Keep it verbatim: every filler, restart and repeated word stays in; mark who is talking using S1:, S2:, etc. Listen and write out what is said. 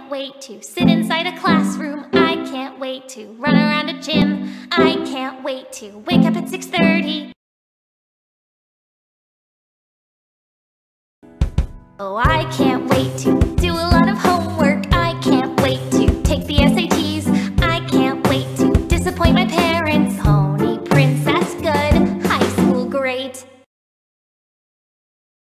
S1: can't wait to sit inside a classroom. I can't wait to run around a gym. I can't wait to wake up at six thirty. Oh, I can't wait to do a lot of homework. I can't wait to take the S A Ts. I can't wait to disappoint my parents.